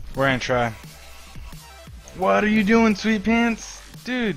We're gonna try. What are you doing, Sweet Pants? Dude.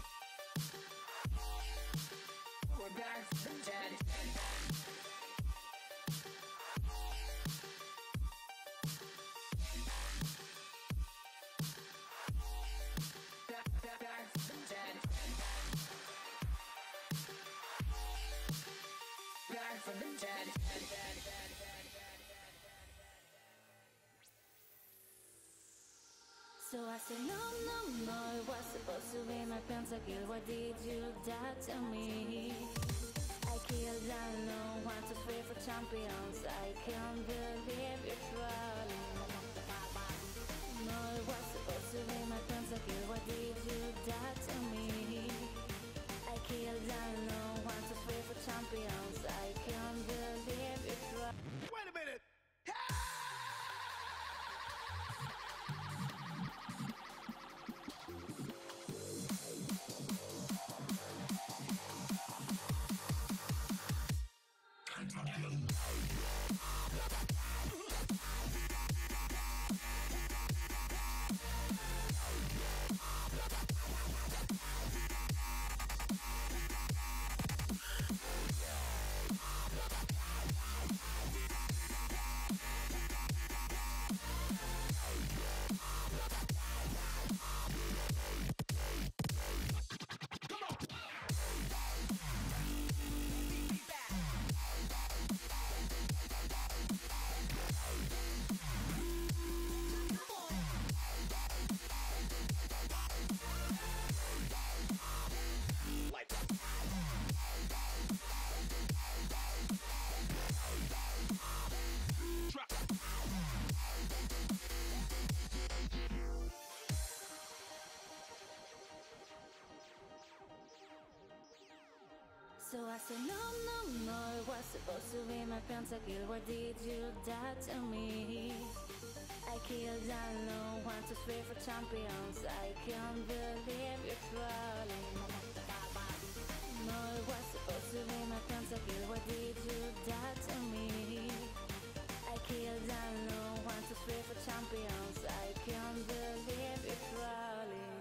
So I said, no, it was supposed to be my pentakill. Why did you die to me? I killed, I know, want to free for champions. I can't believe you're trolling. No, it was supposed to be my pentakill. Why did you die to me? I killed, I know, want to free for champions. I can't believe you're trolling. Wait a minute! So I said, no, it was supposed to be my pentakill. Why did you die to me? I killed, I know, want to free for champions. I can't believe you're trolling. No, it was supposed to be my pentakill. Why did you die to me? I killed, I know, want to free for champions. I can't believe you're trolling.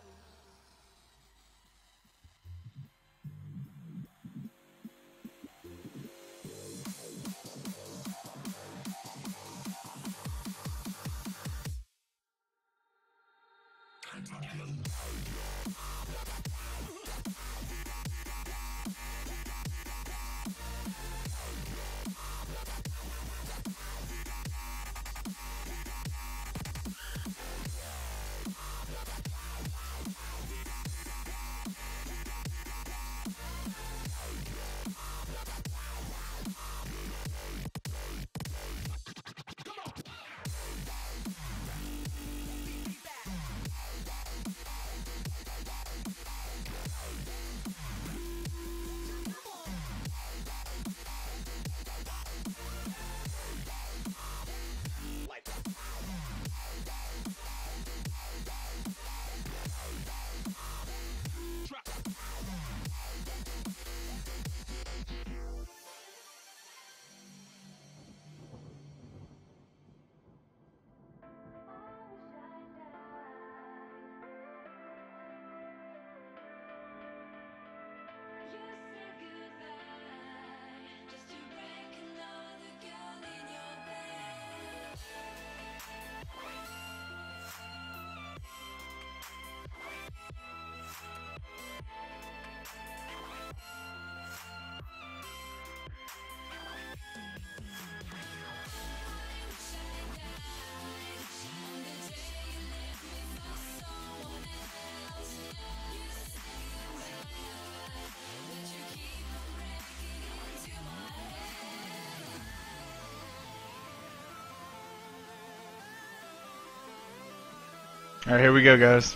Alright, here we go, guys.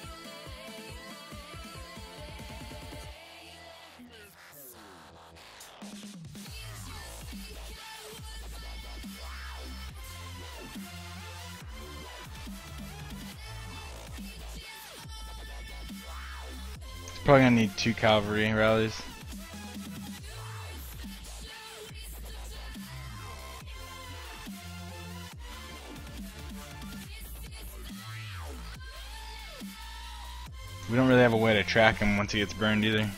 Probably gonna need 2 cavalry rallies. We don't really have a way to track him once he gets burned either.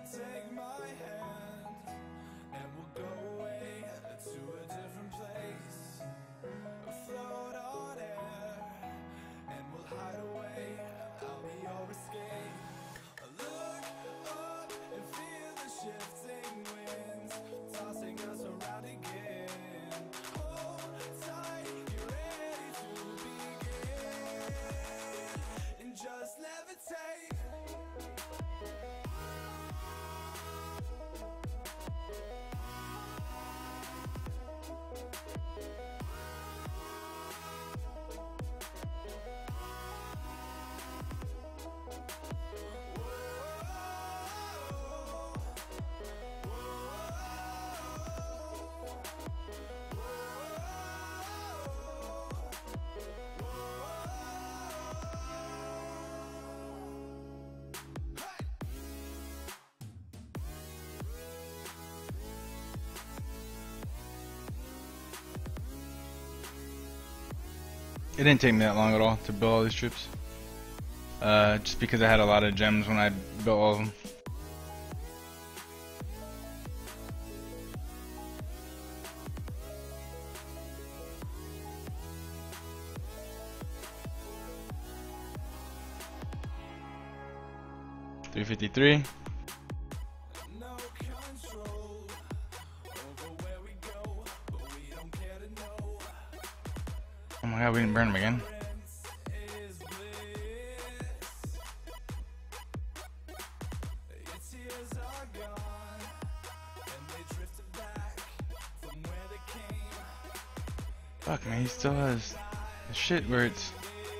take my hand and we'll go away to a different place, float on air and we'll hide away. I'll be your escape. Look up and feel the shifting winds tossing us around again. Hold tight, get ready to begin and just levitate. It didn't take me that long at all to build all these troops. Just because I had a lot of gems when I built all of them. $353. No control over where we go, but we don't care to know. Oh my god, we didn't burn them again. Is bliss. Your tears are gone, and they drifted back from where they came. Fuck man, he still has the shit where it's.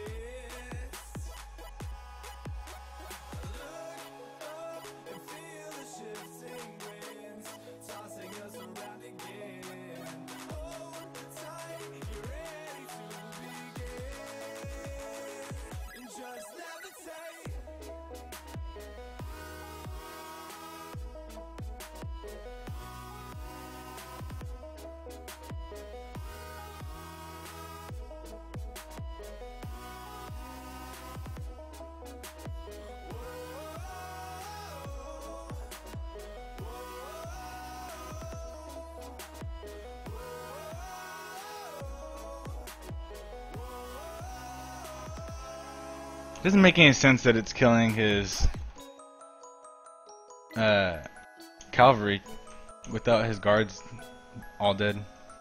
And feel the shifting winds tossing us around again. Hold tight, get ready to begin and just levitate. It doesn't make any sense that it's killing his cavalry without his guards all dead.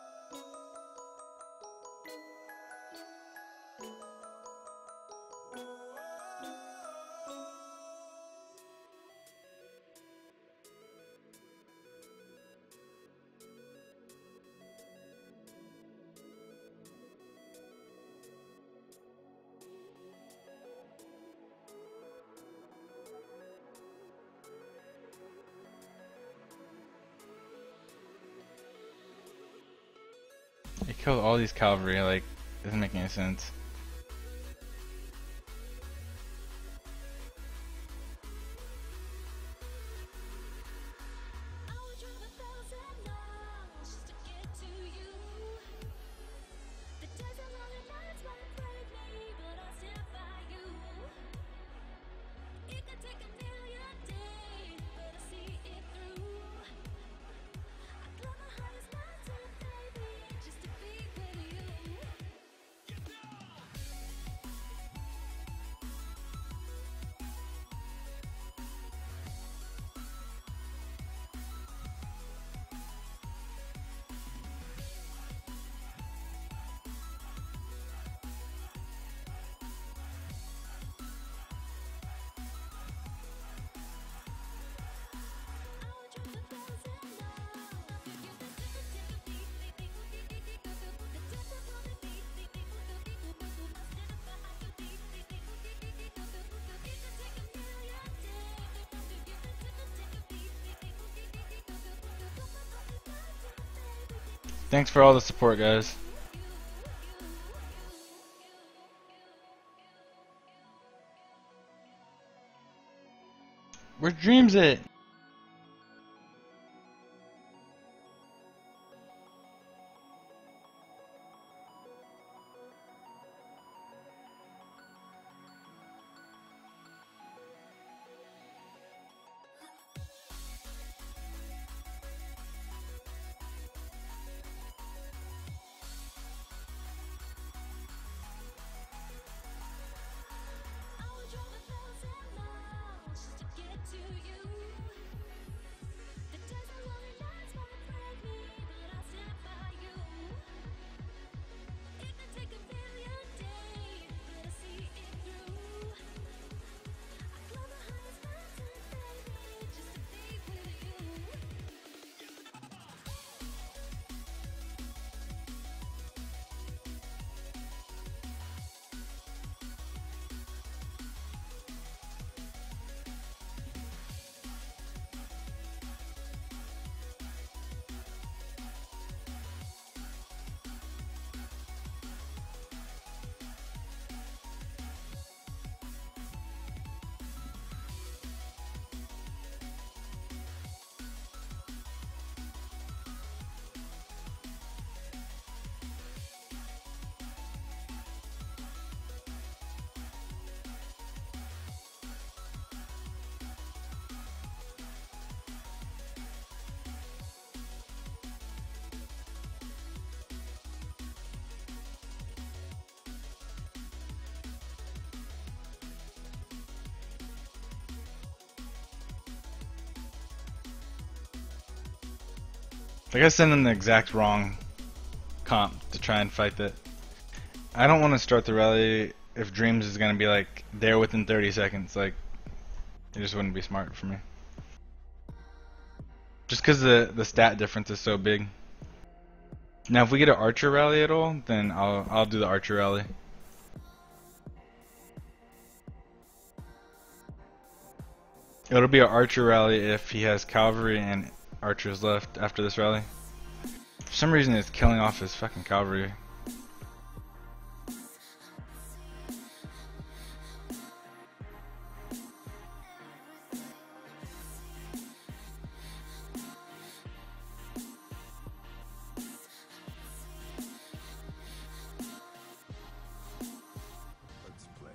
He killed all these cavalry, like, doesn't make any sense. I would drive 1,000 miles just to get to you. The days and lonely nights might break me, but I'll stand by you. It could take a million days, but I see it through. I climb the highest mountain, baby, just to be with you. Thanks for all the support, guys. Where's Dreams at? Like I sent in the exact wrong comp to try and fight that. I don't want to start the rally if Dreams is gonna be like there within 30 seconds. Like it just wouldn't be smart for me. Just because the stat difference is so big. Now if we get an Archer rally at all, then I'll do the Archer rally. It'll be an Archer rally if he has Cavalry and Archers left after this rally. For some reason it's killing off his fucking Cavalry. Let's play.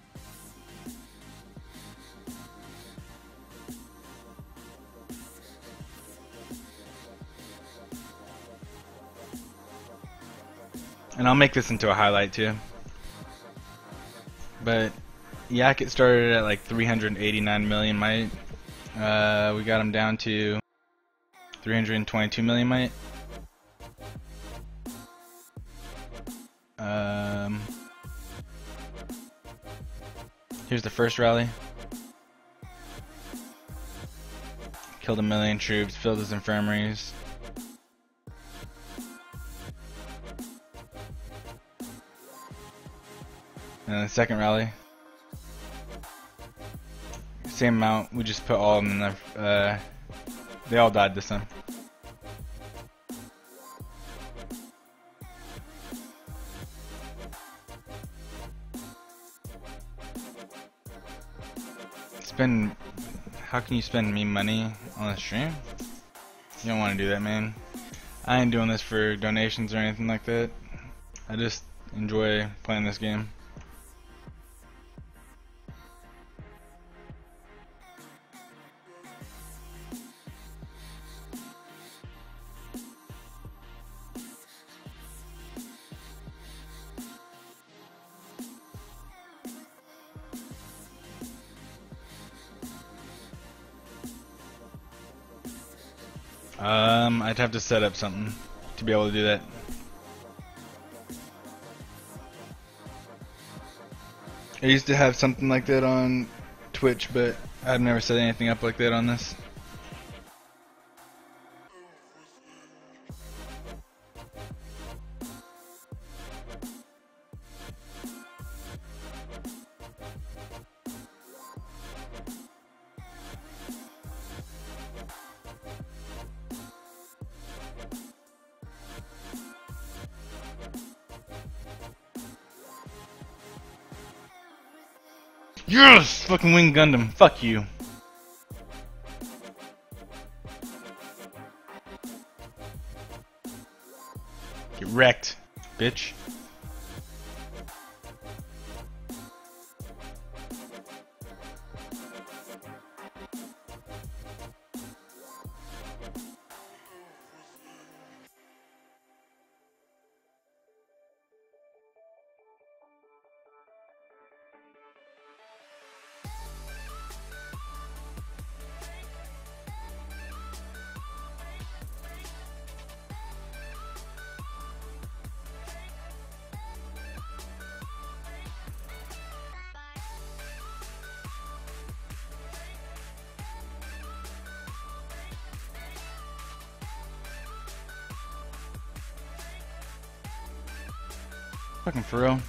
And I'll make this into a highlight too. But Yakit started at like 389 million might. We got him down to 322 million might. Here's the first rally. Killed 1 million troops, filled his infirmaries. And then the second rally, same amount, we just put all of them in there. They all died this time. How can you spend me money on the stream? You don't want to do that, man. I ain't doing this for donations or anything like that. I just enjoy playing this game. I'd have to set up something to be able to do that. I used to have something like that on Twitch, but I've never set anything up like that on this. Yes! Fucking Wing Gundam. Fuck you. Get wrecked, bitch. Fucking for real.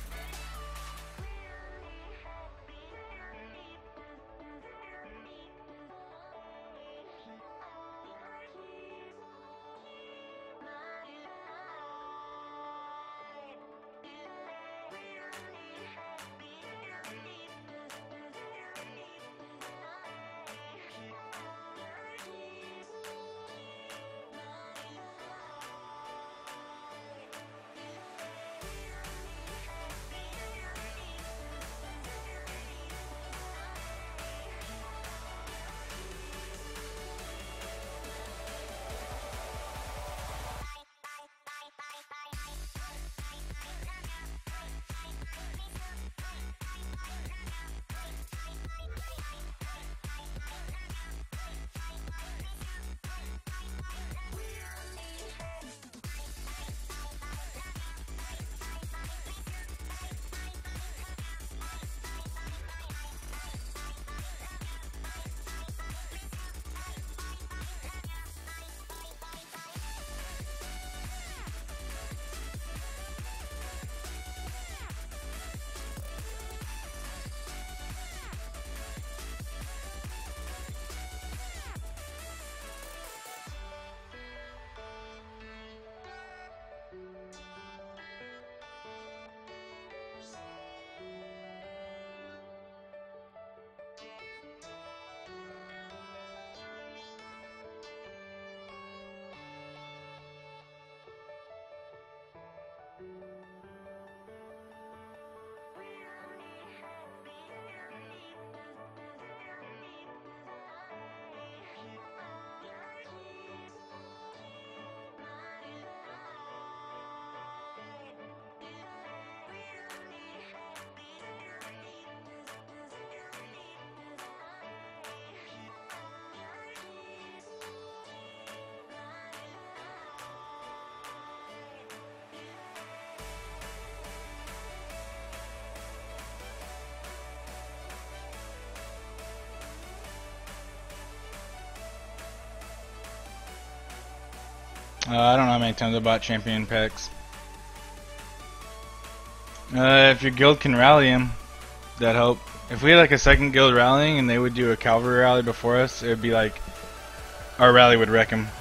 I don't know how many times I bought champion packs. If your guild can rally him, that'd help. If we had like a second guild rallying and they would do a cavalry rally before us, it would be like our rally would wreck him.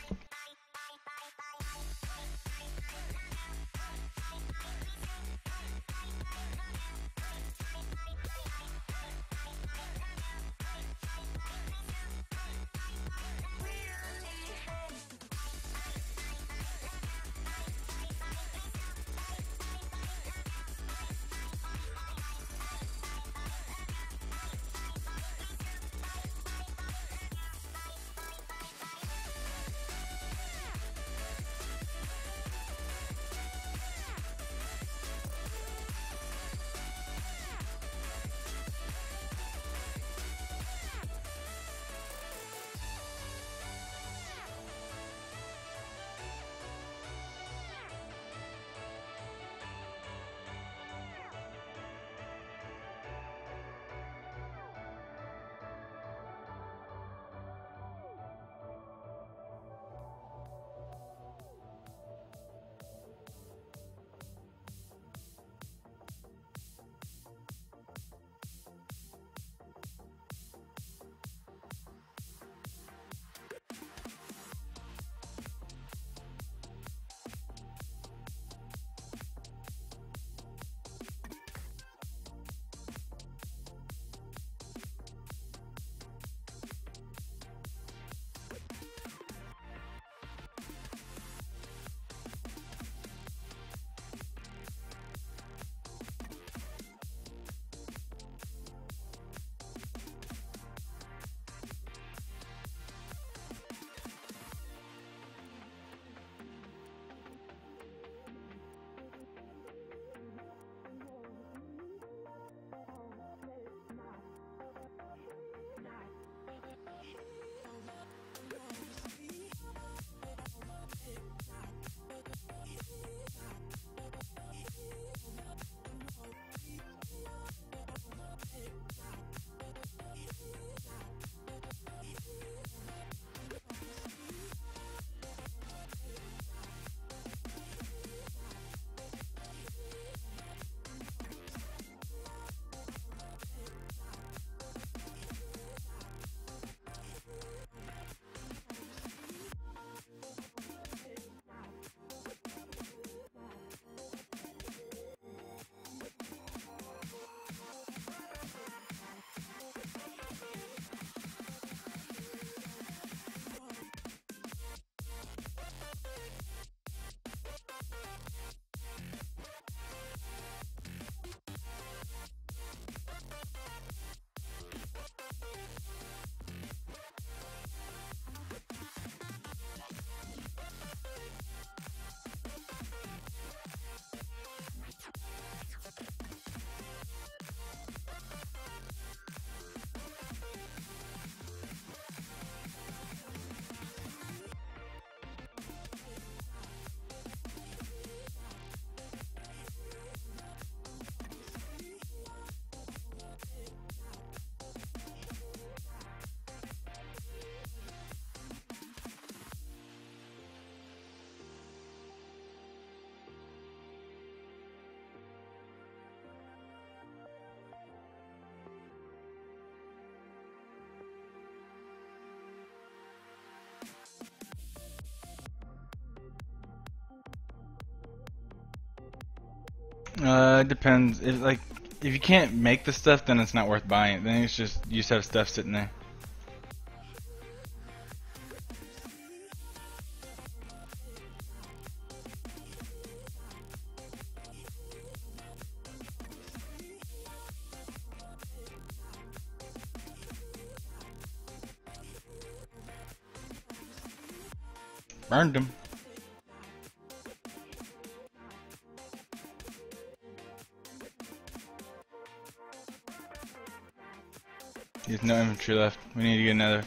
It depends. If you can't make the stuff, then it's not worth buying it. Then it's just you just have stuff sitting there. Burned him. There's no infantry left. We need to get another.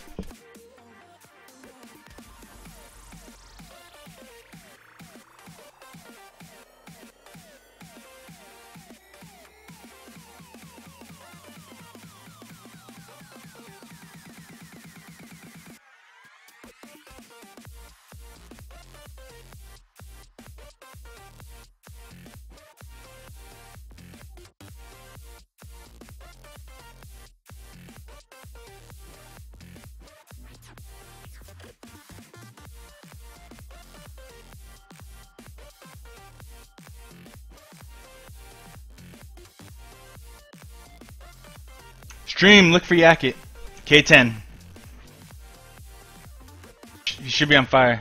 Stream, look for Yakit. K10. You should be on fire.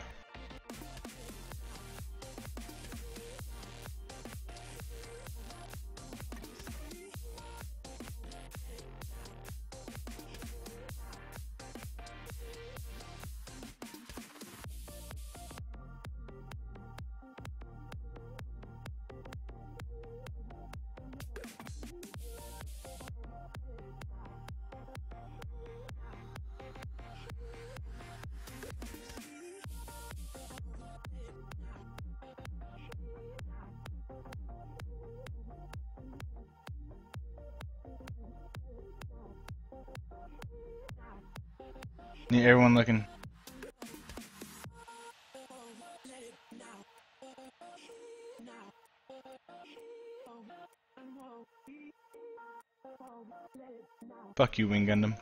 Need everyone looking. Fuck you, Wing Gundam.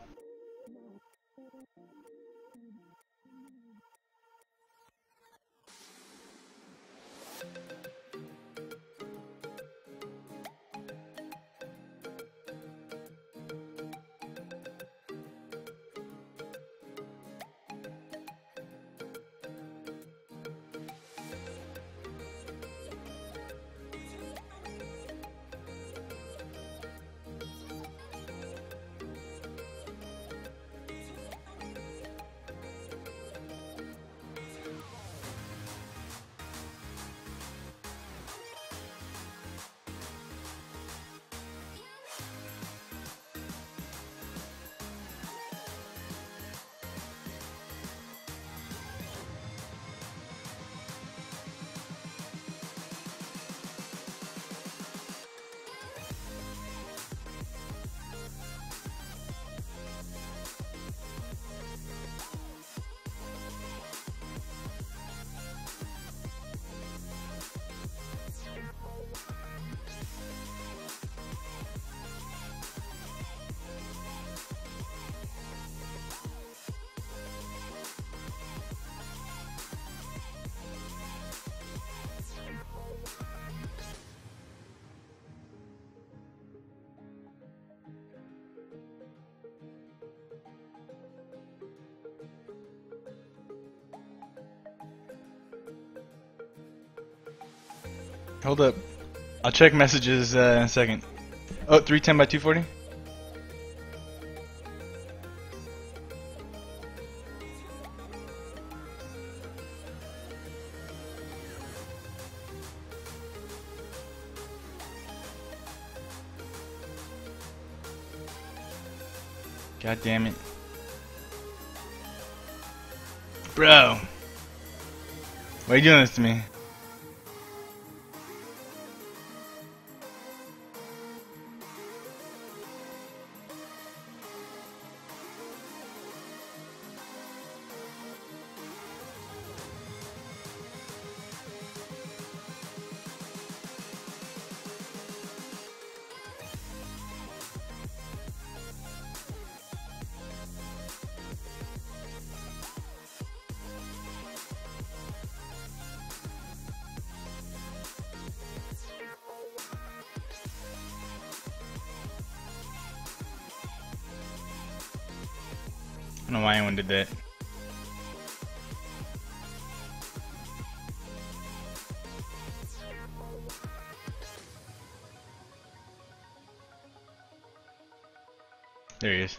Hold up. I'll check messages in a second. Oh, 310 by 240? God damn it. Bro. Why are you doing this to me? I don't know why anyone did that. There he is.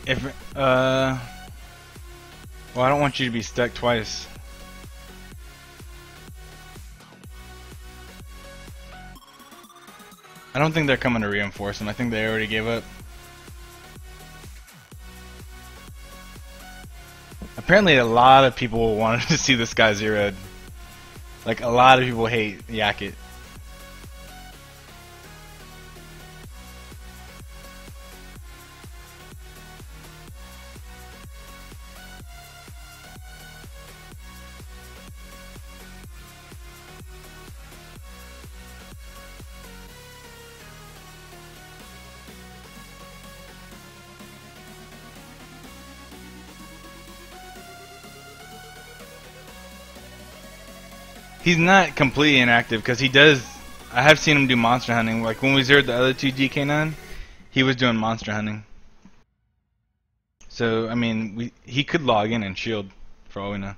If well, I don't want you to be stuck twice. I don't think they're coming to reinforce him. I think they already gave up. Apparently, a lot of people wanted to see this guy zeroed. Like, a lot of people hate Yakit. He's not completely inactive because he does. I have seen him do monster hunting. Like when we zeroed the other two dk9, he was doing monster hunting. So I mean, he could log in and shield for all we know.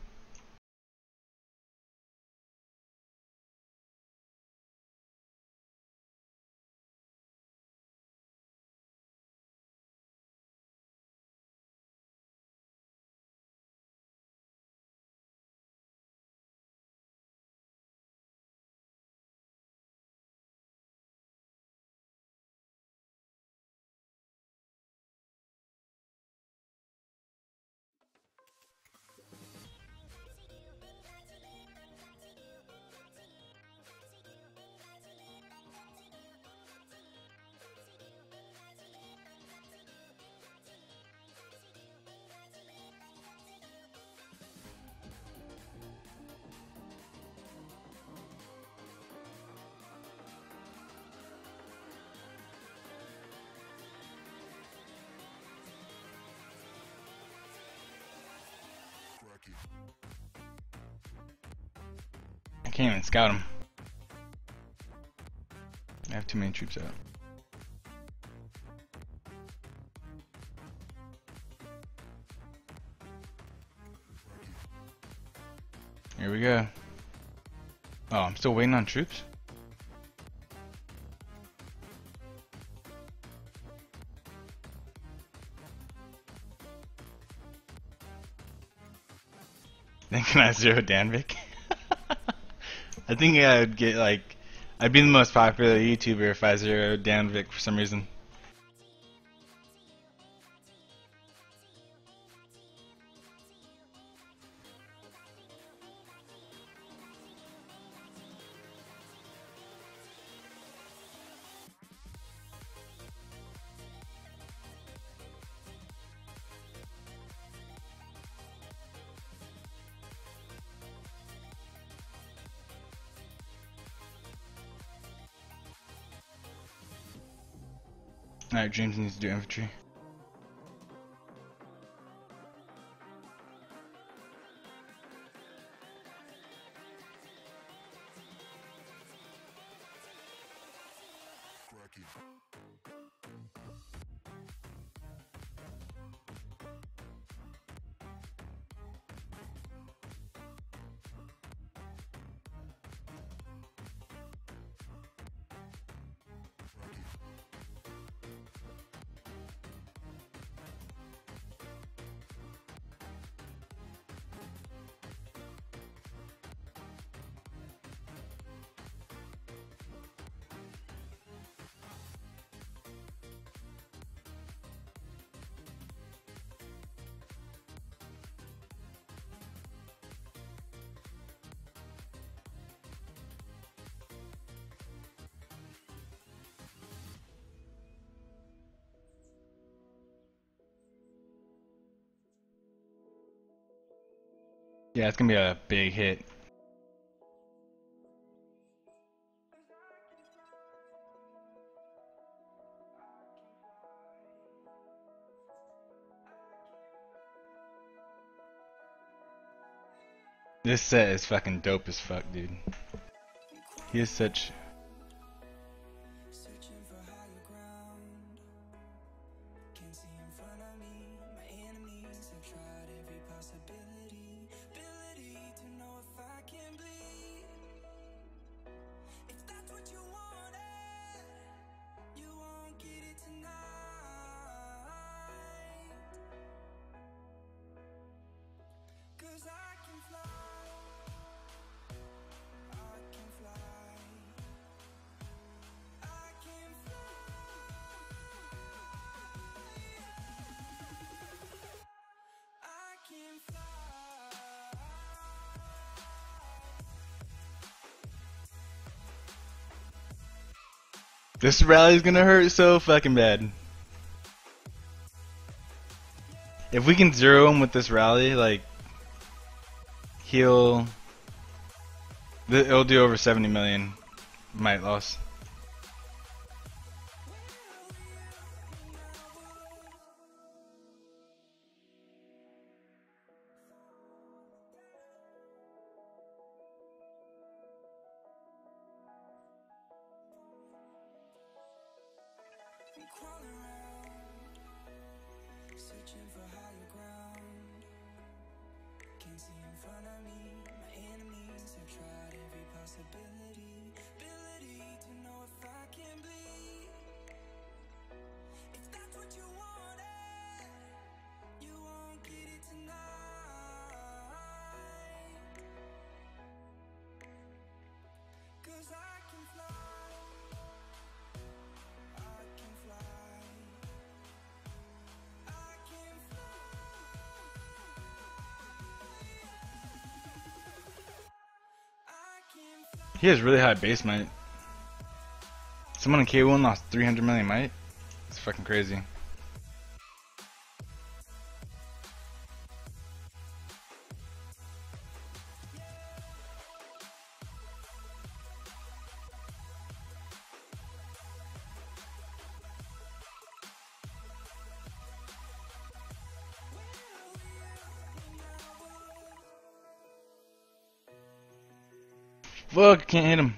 I can't even scout him. I have too many troops out. Here we go. Oh, I'm still waiting on troops? Then can I zero Danvik? I think I'd get like, I'd be the most popular YouTuber if I zero Danvik for some reason. Alright, James needs to do infantry. Yeah, it's gonna be a big hit. This set is fucking dope as fuck, dude. He is such... Searching for higher ground. Can't see in front of me. My enemies have tried every possibility. Ability to know if I can bleed. If that's what you wanted, you won't get it tonight. This rally's gonna hurt so fucking bad. If we can zero him with this rally, like, it'll do over 70 million might loss. Crawling around, searching for higher ground. Can't see in front of me, my enemies have tried every possibility. Ability to know if I can bleed. If that's what you wanted, you won't get it tonight. 'Cause I can fly, I can fly, I can fly, I can fly. He has really high base might. Someone in K1 lost 300 million might? It's fucking crazy. Fuck, can't hit him.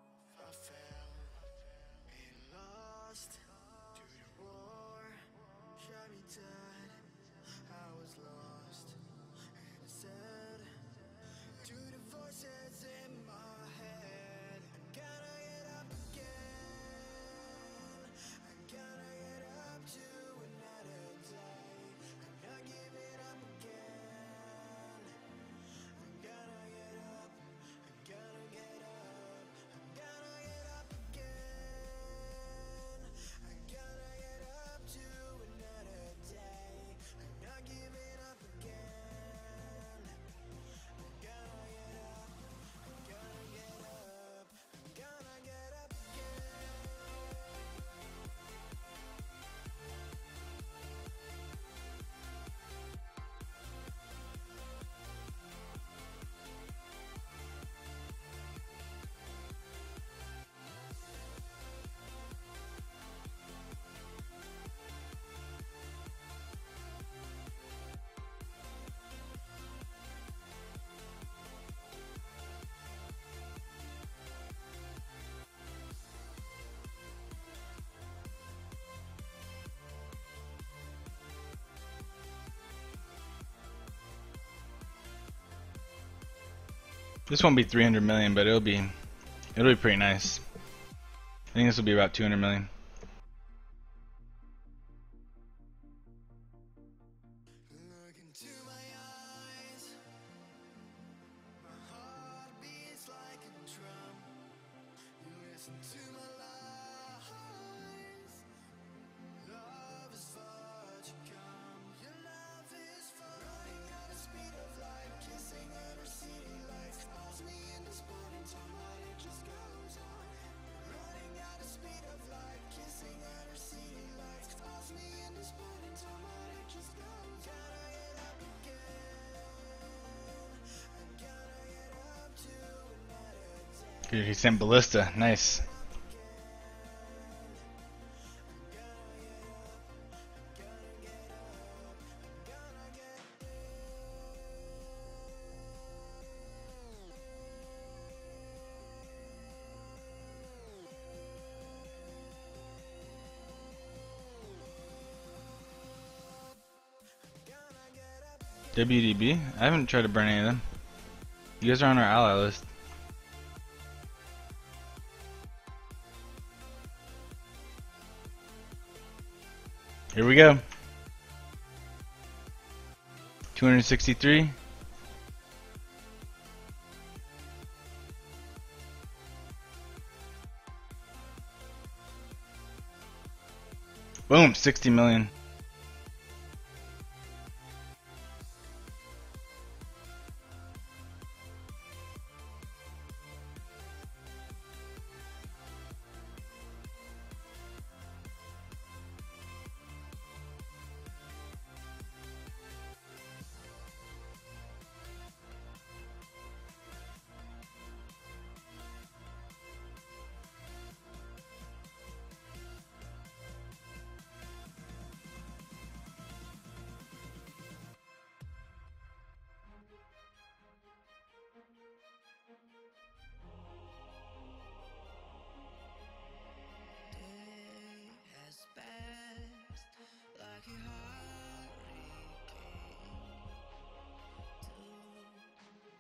This won't be 300 million, but it'll be pretty nice. I think this will be about 200 million. Look into my eyes, my heart beats like a drum. You listen to my lies. Love is far to come. Your love is far. Running at the speed of light, kissing under city lights. Calls me in the morning time, but it just goes on. Running at the speed of light, kissing under city lights. Calls me in the morning time, but it just goes on. Gotta get up again. I gotta get up to another day. Dude, he sent Ballista. Nice. WDB? I haven't tried to burn any of them. You guys are on our ally list. Here we go. 263. Boom, 60 million.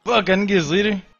Fuck, I didn't get his leader.